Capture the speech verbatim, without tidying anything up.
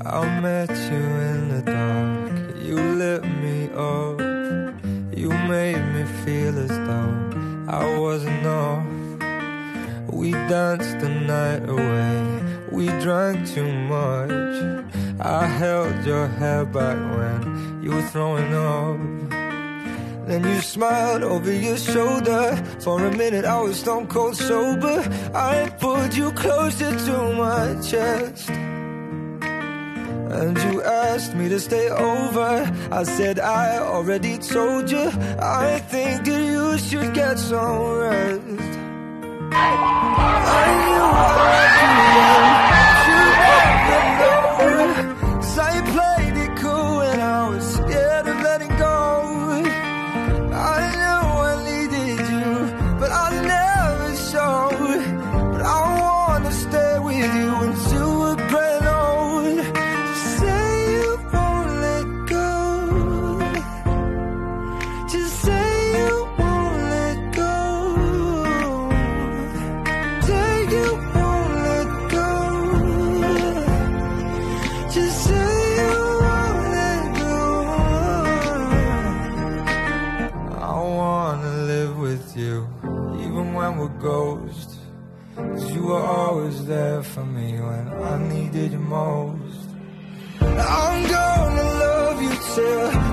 I met you in the dark, you lit me up. You made me feel as though I wasn't off. We danced the night away, we drank too much. I held your hair back when you were throwing up. Then you smiled over your shoulder. For a minute I was stone cold sober. I pulled you closer to my chest, and you asked me to stay over. I said I already told you, I think that you should get some rest. I knew what you never know. So I played it cool and I was scared of letting go. I know I needed you, but I never showed. But I wanna stay with you until we're grown old. Just say you won't let go. Just say you won't let go. Say you won't let go. Just say you won't let go. I wanna live with you, even when we're ghosts. 'Cause you were always there for me when I needed you most. I'm gonna love you till